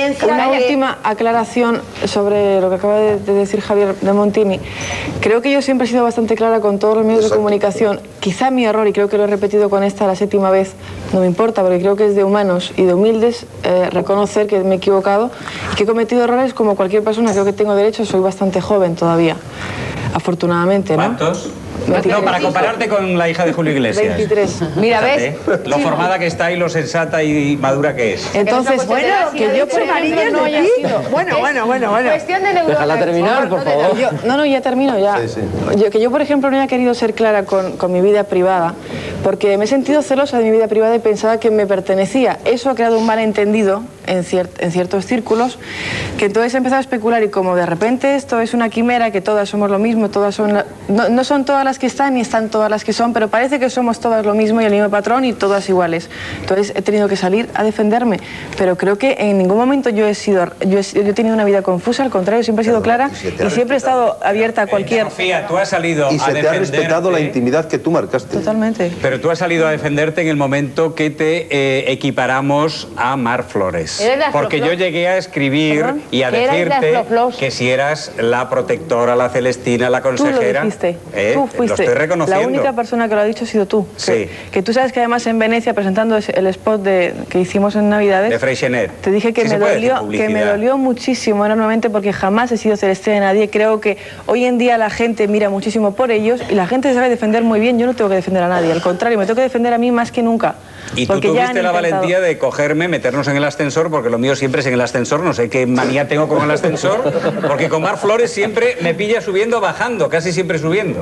aclaración sobre lo que acaba de decir Javier de Montini. Creo que yo siempre he sido bastante clara con todos los medios de comunicación. Quizá mi error, y creo que lo he repetido con esta la 7ª vez, no me importa, porque creo que es de humanos y de humildes reconocer que me he equivocado y que he cometido errores como cualquier persona. Creo que tengo derecho, soy bastante joven todavía, afortunadamente, ¿no? ¿Cuántos? No, para compararte con la hija de Julio Iglesias. 23. Mira, ¿ves? Lo formada que está y lo sensata y madura que es. Entonces, bueno, que yo por ejemplo no haya sido... Bueno. Cuestión de neuronas. Déjala terminar, por favor. No, ya termino, ya. Sí. Yo, por ejemplo, no haya querido ser clara con mi vida privada, porque me he sentido celosa de mi vida privada y pensaba que me pertenecía. Eso ha creado un malentendido en ciertos círculos, que entonces he empezado a especular y como de repente esto es una quimera, que todas somos lo mismo, todas son... No son todas las que están ni están todas las que son, pero parece que somos todas lo mismo y el mismo patrón y todas iguales. Entonces he tenido que salir a defenderme, pero creo que en ningún momento yo he tenido una vida confusa, al contrario, siempre he sido clara y siempre he estado abierta a cualquier... Sofía, tú has salido y se te ha respetado la intimidad que tú marcaste. Totalmente. Pero tú has salido a defenderte en el momento que te equiparamos a Mar Flores. Porque yo llegué a escribir y a decirte que si eras la protectora, la Celestina, la consejera... Tú lo dijiste. Tú fuiste. Lo estoy reconociendo. La única persona que lo ha dicho ha sido tú. Sí. Que tú sabes que además en Venecia, presentando el spot que hicimos en Navidades... De Freixenet. Te dije que, me dolió muchísimo, enormemente, porque jamás he sido celestina de nadie. Creo que hoy en día la gente mira muchísimo por ellos y la gente se sabe defender muy bien. Yo no tengo que defender a nadie, al contrario, me tengo que defender a mí más que nunca. Y tú tuviste la valentía de cogerme, meternos en el ascensor, porque lo mío siempre es en el ascensor, no sé qué manía tengo con el ascensor, porque con Mar Flores siempre me pilla subiendo, bajando, casi siempre subiendo.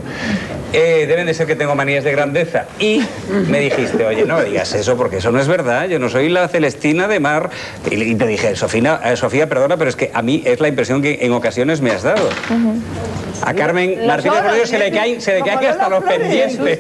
Deben de ser que tengo manías de grandeza. Y me dijiste, oye, no me digas eso, porque eso no es verdad, yo no soy la Celestina de Mar. Y te dije, Sofía, perdona, pero es que a mí es la impresión que en ocasiones me has dado. A Carmen Martínez Borrello se le caen hasta los pendientes.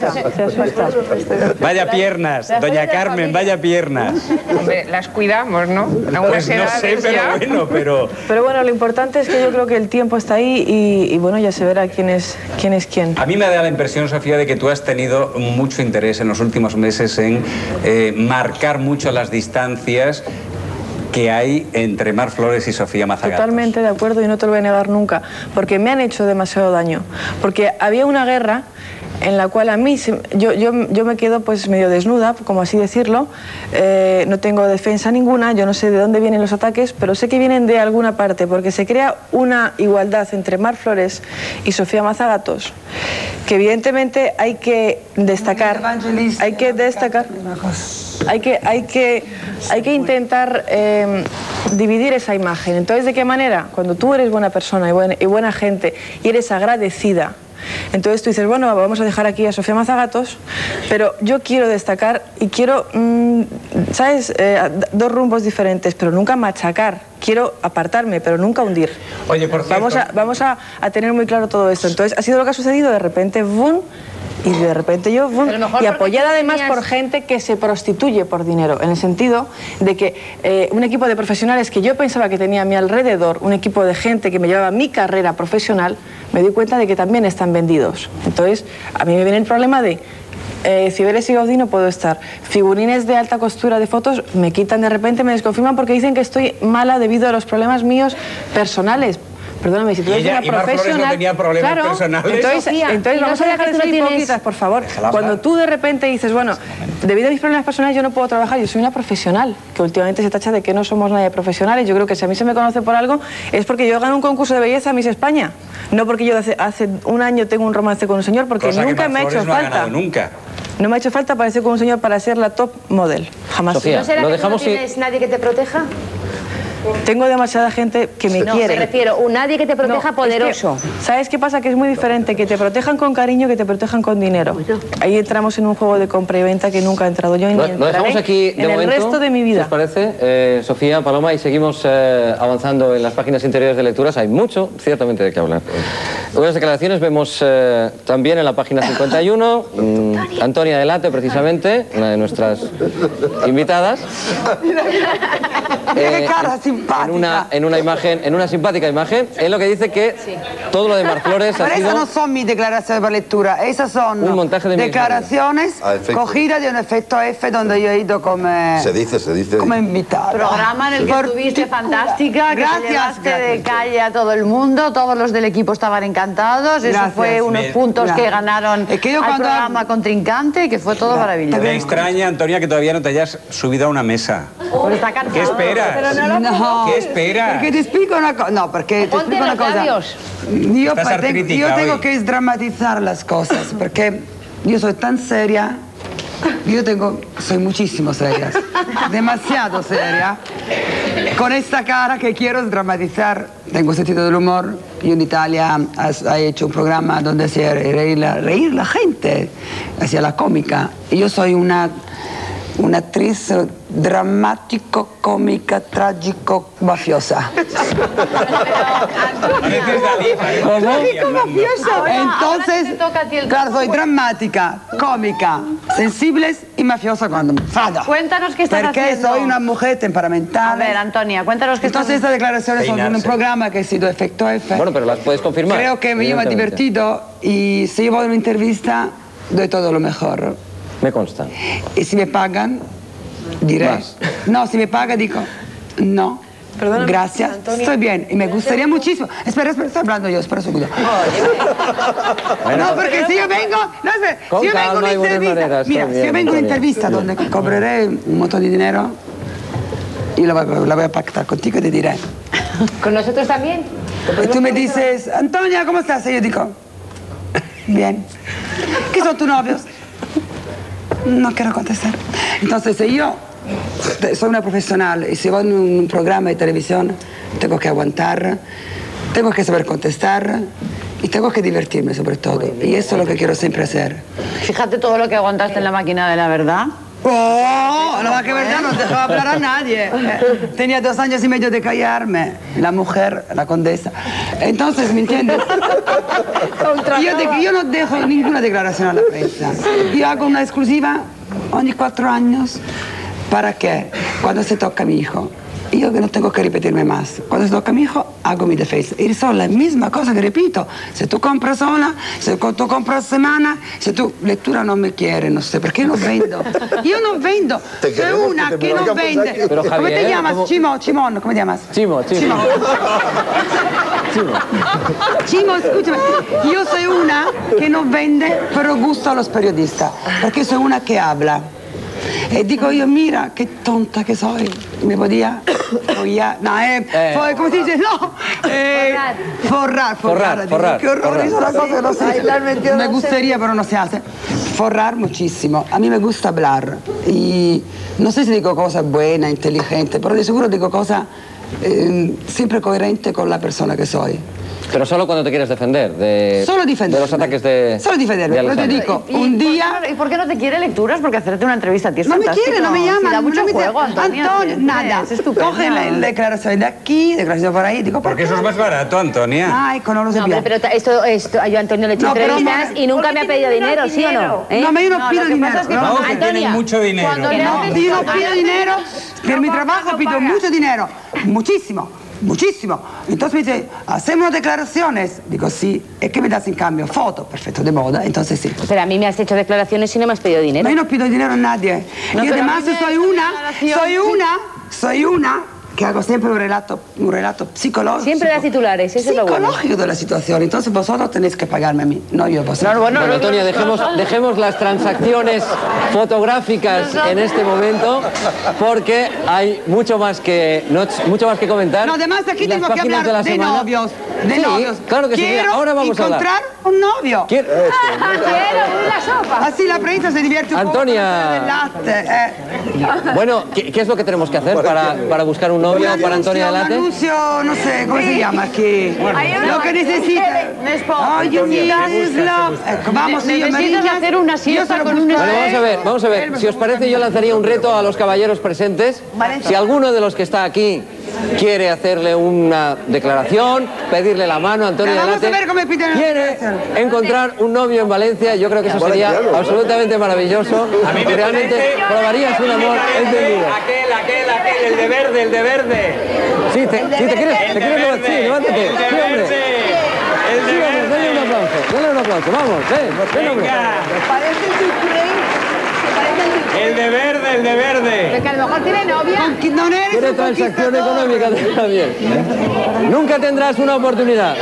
Vaya piernas, doña Carmen, vaya piernas. Hombre, las cuidamos, ¿no? Pues no sé, pero bueno, Pero bueno, lo importante es que yo creo que el tiempo está ahí y bueno, ya se verá quién es quién. A mí me da la impresión, Sofía, de que tú has tenido mucho interés en los últimos meses en marcar mucho las distancias que hay entre Mar Flores y Sofía Mazagatos. Totalmente de acuerdo y no te lo voy a negar nunca, porque me han hecho demasiado daño. Porque había una guerra en la cual a mí, yo me quedo pues medio desnuda, como así decirlo, no tengo defensa ninguna, yo no sé de dónde vienen los ataques, pero sé que vienen de alguna parte, porque se crea una igualdad entre Mar Flores y Sofía Mazagatos, que evidentemente hay que destacar, hay que intentar dividir esa imagen. Entonces, ¿de qué manera? Cuando tú eres buena persona y buena gente y eres agradecida, entonces tú dices, bueno, vamos a dejar aquí a Sofía Mazagatos, pero yo quiero destacar y quiero, ¿sabes? Dos rumbos diferentes, pero nunca machacar. Quiero apartarme, pero nunca hundir. Oye, por cierto... Vamos a tener muy claro todo esto. Entonces, ha sido lo que ha sucedido, de repente, ¡bum! Y de repente yo, y apoyada además por gente que se prostituye por dinero, en el sentido de que un equipo de profesionales que yo pensaba que tenía a mi alrededor, un equipo de gente que me llevaba mi carrera profesional, me di cuenta de que también están vendidos. Entonces, a mí me viene el problema de Cibeles y Gaudí no puedo estar. Figurines de alta costura de fotos me quitan de repente, me desconfirman porque dicen que estoy mala debido a los problemas míos personales. Perdóname, si tú eres una profesional... no tenía problemas personales. Entonces vamos a dejar de ser hipócritas, por favor. Cuando tú de repente dices, bueno, debido a mis problemas personales yo no puedo trabajar, yo soy una profesional, que últimamente se tacha de que no somos nadie profesionales. Yo creo que si a mí se me conoce por algo es porque yo gano un concurso de belleza Miss España. No porque yo hace un año tengo un romance con un señor, porque nunca me ha hecho falta. No me ha hecho falta aparecer con un señor para ser la top model. Jamás. Sofía, ¿no será que no tienes nadie que te proteja? Tengo demasiada gente que me quiere. Me refiero, nadie que te proteja poderoso. ¿Sabes qué pasa? Que es muy diferente que te protejan con cariño que te protejan con dinero. Ahí entramos en un juego de compra y venta que nunca he entrado yo y ni entraré dejamos aquí de en momento, el resto de mi vida. ¿Qué os parece? Sofía, Paloma, y seguimos avanzando en las páginas interiores de lecturas. Hay mucho, ciertamente, de qué hablar. Buenas declaraciones vemos también en la página 51. Antonia Delate, precisamente, una de nuestras invitadas. ¡Qué cara simpática! En una simpática imagen, en lo que dice que todo lo de Mar Flores ha sido... Esas no son mis declaraciones para lectura, esas son un montaje de declaraciones cogidas de un efecto F donde yo he ido como... Se dice. Como invitada. Programa en el que estuviste fantástica, que te llevaste de calle a todo el mundo, todos los del equipo estaban encantados, eso fue unos puntos que ganaron al programa contrincante, que fue todo maravilloso. Me extraña, Antonia, que todavía no te hayas subido a una mesa. Pues está cansado. ¿Qué esperas? ¿Qué esperas? Porque te explico una cosa. No, porque te explico una cosa. Yo tengo que dramatizar las cosas, porque yo soy tan seria. Soy muchísimo seria, demasiado seria, con esta cara que quiero dramatizar. Tengo sentido del humor. Yo en Italia he hecho un programa donde hacía reír la gente, hacía la cómica. Y yo soy una actriz dramático, cómica, trágico, mafiosa. Entonces, claro, soy dramática, cómica, sensibles y mafiosa cuando me enfado. Cuéntanos qué estás haciendo. Porque soy una mujer temperamental. A ver, Antonia, cuéntanos qué estás haciendo. Entonces, estas declaraciones son de un programa que ha sido Efecto F. Bueno, pero las puedes confirmar. Creo que me ha divertido y si yo voy a una entrevista, doy todo lo mejor. Me consta. Y si me pagan, diré. Más. No, si me paga, digo, no. Perdóname, gracias, Antonia. Estoy bien y me gustaría muchísimo. Espera, estoy hablando yo, espera un segundo. No, porque si yo vengo, si yo vengo a una entrevista, mira, si yo vengo a una entrevista donde cobraré un montón de dinero, yo la voy a pactar contigo y te diré. ¿Con nosotros también? Y tú me dices, Antonia, ¿cómo estás? Y yo digo, bien. ¿Qué son tus novios? No quiero contestar. Entonces, si yo soy una profesional y si voy en un programa de televisión, tengo que aguantar, tengo que saber contestar y tengo que divertirme sobre todo. Y eso es lo que quiero siempre hacer. Fíjate todo lo que aguantaste en la máquina de la verdad. ¡Oh! La máquina de verdad no dejaba hablar a nadie. Tenía 2 años y medio de callarme. La mujer, la condesa. Entonces, ¿me entiendes? Yo no dejo ninguna declaración a la prensa. Yo hago una exclusiva ogni 4 años. ¿Para qué? Cuando se toca a mi hijo. Yo que no tengo que repetirme más. Cuando se toca a mi hijo, hago mi defensa. Y son la misma cosa que repito. Si tú compras sola, si tú compras semana, si tu lectura no me quiere, no sé, porque yo no vendo. Yo no vendo. Soy una que no vende. Pero, Javier, ¿cómo te llamas? ¿cómo? Chimón, ¿cómo te llamas? Chimo. Chimo, escúchame, yo soy una que no vende, pero gusta a los periodistas, porque soy una que habla. Y digo yo, mira, qué tonta que soy. Me podía follar, no, ¿cómo se dice? No, forrar. Qué horror, es una cosa que no sé. Me gustaría, pero no se hace. Forrar muchísimo. A mí me gusta hablar. Y no sé si digo cosas buenas, inteligentes, pero de seguro digo cosas siempre coherentes con la persona que soy. Pero solo cuando te quieres defender solo defenderme. De los ataques de... Solo defenderme, pero te digo, un día... ¿Y por qué no te quiere lecturas? Porque hacerte una entrevista a ti es no fantástico. Me quiere, no me llama. Da mucho juego, Antonia. Nada. Es estupendo. Coge la declaración de aquí, declaración por ahí. Digo, porque eso es más barato, Antonia. Ay, no lo sé. No, pero esto, yo a Antonio le he hecho entrevistas y nunca me ha pedido dinero, ¿sí o no? No, yo no pido dinero. No, que tienen mucho dinero. Yo no pido dinero, por mi trabajo pido mucho dinero. Muchísimo. Entonces me dice, ¿hacemos declaraciones? Digo, sí. ¿Y qué me das en cambio? Foto, perfecto, de moda. Entonces sí. Pero a mí me has hecho declaraciones y no me has pedido dinero. No, yo no pido dinero a nadie. Y además soy una que hago siempre un relato psicológico. Siempre das titulares, eso es lo bueno. Psicológico de la situación. Entonces vosotros tenéis que pagarme a mí, no yo vosotros. Bueno, Antonia, dejemos las transacciones fotográficas en este momento porque hay mucho más que comentar. No, además aquí tengo que hablar de novios. De novios. Claro que sí, mira, ahora vamos a hablar. Encontrar un novio. Quiero una sopa. Así la prensa se divierte un Antonia. poco. Bueno, ¿qué es lo que tenemos que hacer para buscar un novio para Antonia Delate? Un anuncio, no sé, ¿cómo se llama aquí? Lo que necesita. Ay, vamos, necesitas hacer una siesta con un... Bueno, vamos a ver. Si os parece, yo lanzaría un reto a los caballeros presentes. Si alguno de los que está aquí quiere hacerle una declaración, pedirle la mano a Antonia Delate, quiere encontrar un novio en Valencia, yo creo que eso sería absolutamente maravilloso y realmente probarías un amor entendido. Aquel, el de verde. Sí, te quieres levantar. Sí, levántate. Sí, hombre. Sí, hombre, dale un aplauso. Vamos, ven, hombre. El de verde. Porque a lo mejor tiene novia. Quiere transacción económica también. Nunca tendrás una oportunidad.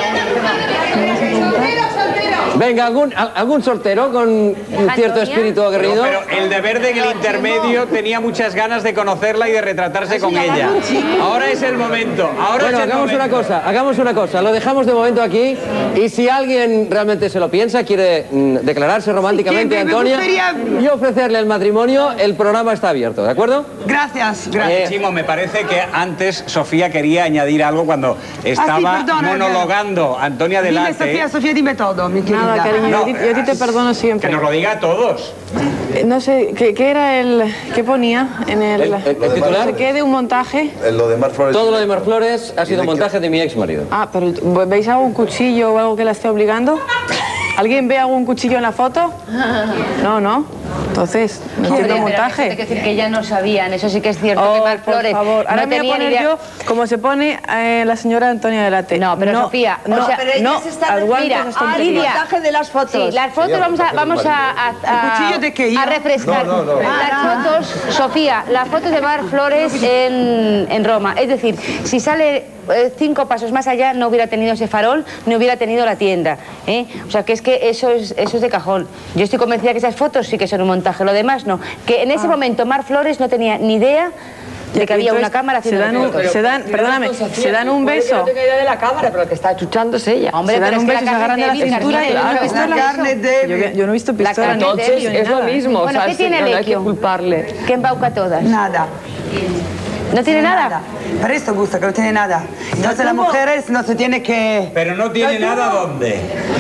Venga, algún soltero con un cierto espíritu aguerrido. No, pero el de verde en el intermedio tenía muchas ganas de conocerla y de retratarse con ella. Ahora es el momento. Bueno, hagamos una cosa. Lo dejamos de momento aquí y si alguien realmente se lo piensa, quiere declararse románticamente a Antonia y ofrecerle el matrimonio, el programa está abierto, ¿de acuerdo? Gracias. Chimo, me parece que antes Sofía quería añadir algo cuando estaba monologando Antonia Delate. Dime, Sofía, dime todo, mi querida. Nada, cariño, yo a ti te perdono siempre. Que nos lo diga a todos. No sé, ¿qué era qué ponía en el titular? ¿Qué de un montaje? Lo de Mar Flores. Todo lo de Mar Flores ha sido montaje de mi ex marido. Ah, pero ¿veis algún cuchillo o algo que la esté obligando? ¿Alguien ve algún cuchillo en la foto? No. Entonces, no entiendo montaje. Hay que decir que ella no sabían, eso sí que es cierto, que Mar Flores. Por favor, ahora me voy a poner yo como se pone la señora Antonia Delate. No, pero Sofía, pero ella se está mira, el montaje de las fotos. Sí, las fotos vamos a ¿Cuchillo de qué? A refrescar. Las fotos, Sofía, las fotos de Mar Flores en Roma. Es decir, si sale 5 pasos más allá, no hubiera tenido ese farol, no hubiera tenido la tienda. O sea, que es que eso es de cajón. Yo estoy convencida que esas fotos sí que son un montaje, lo demás no. Que en ese momento Mar Flores no tenía ni idea de que había una cámara haciendo se dan un beso. No tengo idea de la cámara, pero el que está chuchando es ella. Hombre, se dan un beso, se agarran de la cintura. Yo no he visto pistola. Entonces es lo mismo. Bueno, ¿qué tiene no hay que culparle. ¿Qué embauca a todas? Nada. ¿No tiene nada? Para esto gusta, que no tiene nada. Entonces las mujeres no se tiene que... Pero no tiene nada, ¿dónde?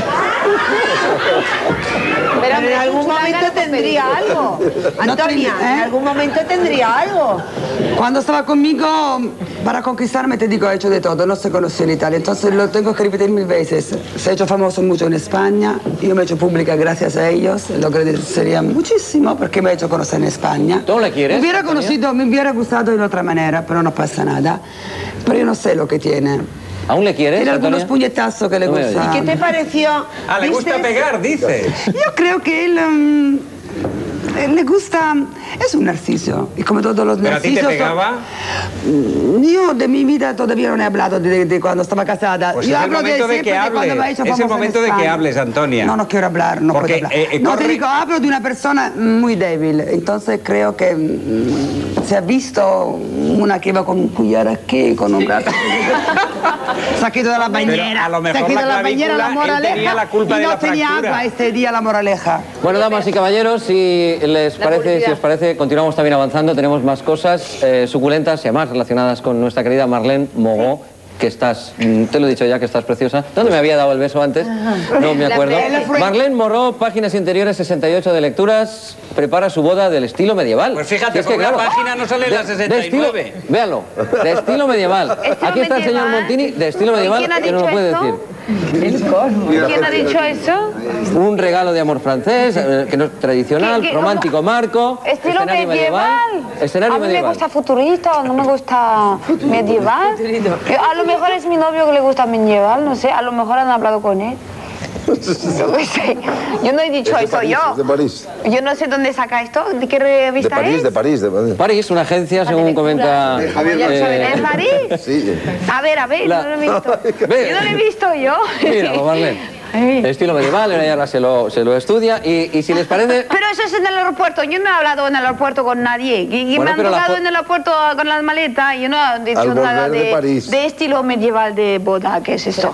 Pero en algún momento tendría algo. Antonia, en algún momento tendría algo. Cuando estaba conmigo, para conquistarme, te digo, ha hecho de todo. No se conoció en Italia, entonces lo tengo que repetir 1000 veces. Se ha hecho famoso mucho en España. Yo me he hecho pública gracias a ellos. Lo agradecería muchísimo porque me ha hecho conocer en España. ¿Tú le quieres? Me hubiera gustado de otra manera, pero no pasa nada. Pero yo no sé lo que tiene. ¿Aún le quieres, Tiene algunos Antonia? puñetazos que le gustan. ¿Y qué te pareció? Le gusta pegar, dice. Yo creo que él le gusta, es un narciso, y como todos los narcisos... ¿Pero a ti te pegaba? Yo de mi vida todavía no he hablado de cuando estaba casada. Pues yo es el momento de que hables, es el momento de que hables, Antonia. No quiero hablar, no puedo hablar. No te digo, hablo de una persona muy débil, entonces creo que se ha visto una que va con un collar aquí, con un brazo. Se ha quitado de la bañera. A lo mejor la clavícula, él tenía la culpa de la fractura. No tenía agua este día la moraleja. Bueno, damas y caballeros, si os parece, continuamos también avanzando. Tenemos más cosas suculentas y además relacionadas con nuestra querida Marlene Mogó, que estás, te lo he dicho ya, que estás preciosa. ¿Dónde me había dado el beso antes? No me acuerdo. Marlene Mogó, páginas interiores 68 de lecturas, prepara su boda del estilo medieval. Pues fíjate, por una página no sale la 69. Véanlo, de estilo medieval. Aquí está el señor Montini, de estilo medieval, que no lo puede decir. ¿Quién ha dicho eso? Un regalo de amor francés, que no es tradicional, romántico marco. ¿Estilo medieval? Escenario a mí medieval. me gusta futurista, no me gusta medieval. A lo mejor es mi novio que le gusta medieval, no sé, a lo mejor han hablado con él. Yo no he dicho eso, yo. Es de París. Yo no sé dónde saca esto, ¿de qué revista es? De París. París, una agencia, según comenta... ¿Es París? Sí. A ver, no lo he visto. Yo no lo he visto yo. Mira, Marlene. Estilo medieval, ella se lo estudia y si les parece... Pero eso es en el aeropuerto, yo no he hablado en el aeropuerto con nadie. Y me han tocado en el aeropuerto con las maletas y yo no he dicho nada de estilo medieval de boda, ¿qué es esto?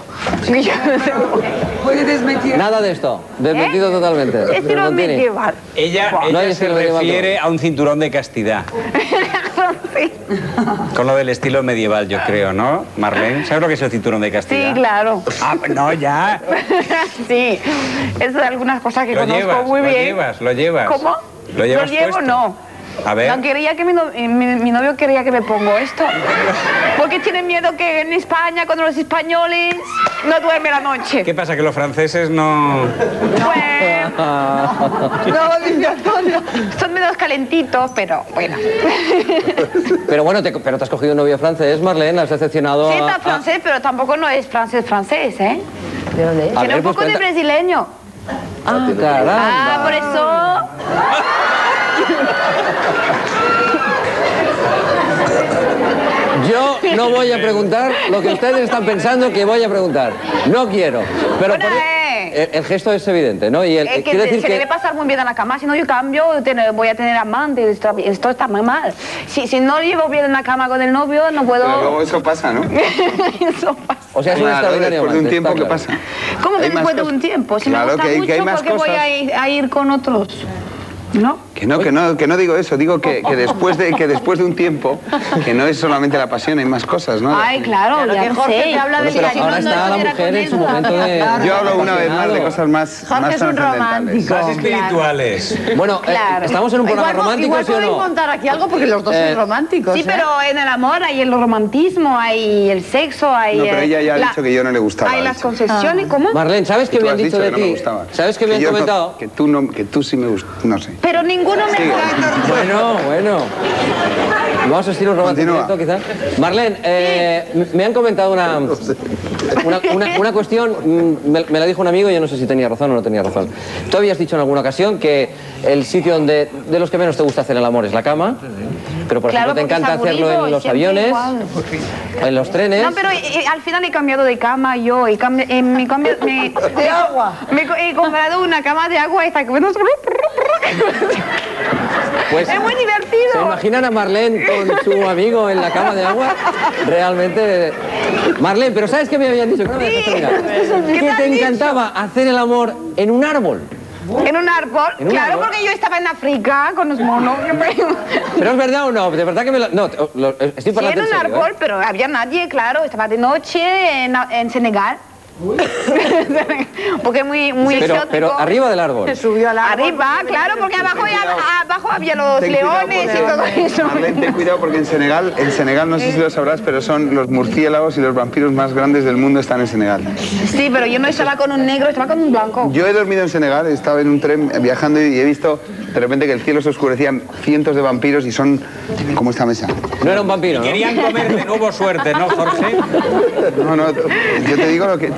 ¿Puede desmentir? Nada de esto, desmentido totalmente. Estilo medieval. Ella se refiere a un cinturón de castidad. Sí. Con lo del estilo medieval, yo creo, ¿no, Marlene? ¿Sabes lo que es el cinturón de castidad? Sí, claro. Ah, no, ya. Sí, es de algunas cosas que conozco muy bien. Lo llevas. ¿Cómo? ¿Lo llevas llevo? puesto? No. A ver. No quería que mi novio quería que me pongo esto. Porque tiene miedo que en España, cuando los españoles no duermen la noche. ¿Qué pasa? ¿Que los franceses no...? Bueno. No, dice Antonio. Son menos calentitos, pero bueno. Pero bueno, pero te has cogido un novio francés, Marlene, has decepcionado Sí, está francés, pero tampoco no es francés, ¿eh? ¿De dónde es? Tiene un poco de brasileño. Ah, caramba. Por eso... Yo no voy a preguntar lo que ustedes están pensando que voy a preguntar. No quiero. Pero Bueno, el gesto es evidente, ¿no? Y que quiero decir se debe pasar muy bien en la cama, si no yo cambio, voy a tener amante, esto está muy mal. Si no llevo bien en la cama con el novio, no puedo... Pero luego eso pasa, ¿no? Eso pasa. O sea, es un extraordinario después de un tiempo, amante, ¿qué pasa? ¿Cómo que Hay después de más un tiempo? Si Claro, me gusta que hay mucho, más ¿por qué voy a ir con otros? ¿No? Que no digo eso, digo que después de un tiempo, que no es solamente la pasión, hay más cosas, ¿no? Ay, claro, ya Jorge te habla de pero ahora está la mujer en su momento de... Yo hablo una vez más de cosas más es un romántico. Más espirituales. Bueno, estamos en un programa romántico, igual ¿sí o no? podéis montar aquí algo porque los dos son románticos. Sí, pero en el amor hay el romantismo, hay el sexo, hay... No, pero ella ya ha dicho que yo no le gustaba. Hay las concesiones, ¿cómo? Marlene, ¿sabes qué me han dicho de ti? ¿Sabes qué me han comentado? Que tú sí me gustas, no sé. Pero ninguno me... Bueno. Vamos a estilo romántico, quizás. Marlene, me han comentado una cuestión, me la dijo un amigo y yo no sé si tenía razón o no tenía razón. Tú habías dicho en alguna ocasión que el sitio de los que menos te gusta hacer el amor es la cama, pero por ejemplo te encanta hacerlo en los aviones, en los trenes. No, pero al final he cambiado de cama yo, de agua. He comprado una cama de agua esta que pues, es muy divertido. ¿Se imaginan a Marlene con su amigo en la cama de agua? Realmente... Marlene, pero ¿sabes qué me habían dicho? Que te encantaba hacer el amor en un árbol. ¿En un árbol? Claro, porque yo estaba en África con los monos. ¿Pero es verdad o no? De verdad que me lo... No, estoy parlando en un árbol, pero había nadie, claro. Estaba de noche en Senegal. Porque muy pero arriba del árbol. Se subió al árbol. Arriba, claro, porque abajo había los leones y todo eso. Marlene, ten cuidado porque en Senegal no sé si lo sabrás, pero son los murciélagos y los vampiros más grandes del mundo están en Senegal. Sí, pero yo no estaba con un negro, estaba con un blanco. Yo he dormido en Senegal, estaba en un tren viajando y he visto de repente que el cielo se oscurecía, cientos de vampiros y son como esta mesa. No era un vampiro, ¿no? Querían comer de nuevo suerte, ¿no, Jorge? No, yo te digo lo que tú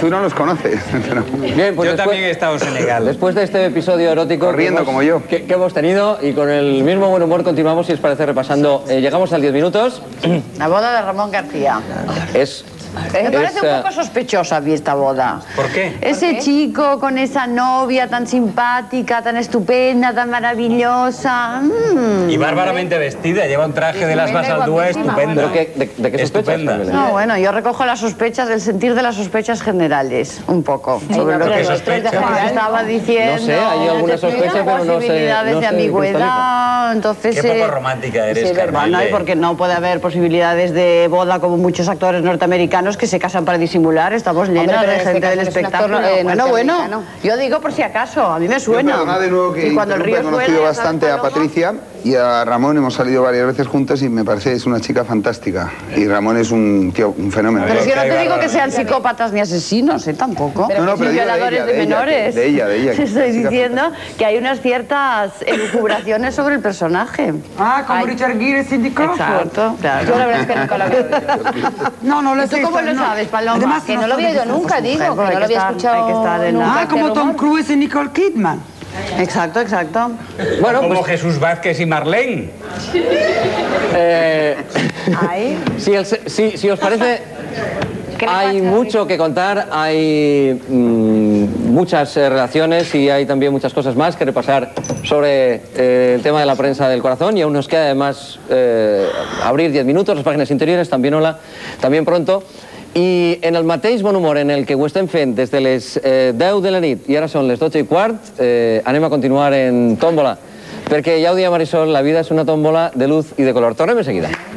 tú no los conoces. Bien, pues yo también he estado en Senegal. Después de este episodio erótico corriendo como yo que hemos tenido, y con el mismo buen humor continuamos, si os parece, repasando. Llegamos al 10 minutos. La boda de Ramón García. Me parece un poco sospechosa a mí esta boda. ¿Por qué? Ese chico con esa novia tan simpática, tan estupenda, tan maravillosa. Y bárbaramente vestida, lleva un traje de las Basaldúa estupendo. ¿De qué estupenda? No, bueno, yo recojo las sospechas, el sentir de las sospechas generales, un poco. Sobre lo que estaba diciendo. No sé, hay algunas sospechas, pero no sé. Posibilidades de ambigüedad, entonces... Qué poco romántica eres, Carmen. ¿no? Y porque no puede haber posibilidades de boda como muchos actores norteamericanos que se casan para disimular. Estamos llenos de gente del espectáculo. Bueno, yo digo por si acaso, a mí me suena. Perdona de nuevo que y cuando el río he conocido bastante a Patricia y a Ramón, hemos salido varias veces juntos y me parece es una chica fantástica. Y Ramón es un tío, un fenómeno. Pero si yo no te digo que sean psicópatas ni asesinos, tampoco. Pero pero violadores de menores. De ella. Estoy diciendo que hay unas ciertas elucubraciones sobre el personaje. Ah, como Richard Gere y Cindy Crawford. Exacto, claro. Yo la verdad es que nunca lo había oído. No lo sé. ¿Cómo lo sabes, Paloma? Además, Que no lo había oído nunca, digo, que no lo había escuchado. Hay que estar en Ah, como Tom Cruise y Nicole Kidman. Exacto. Bueno, como pues, Jesús Vázquez y Marlene. Si os parece, hay mucho que contar, hay muchas relaciones y hay también muchas cosas más que repasar sobre el tema de la prensa del corazón, y aún nos queda además abrir 10 minutos, las páginas interiores, también pronto. I en el mateix bon humor en el que ho estem fent des de les 10 de la nit i ara són les 12:15, anem a continuar en tómbola, perquè ja ho deia Marisol, la vida és una tómbola de luz i de color. Tornem de seguida.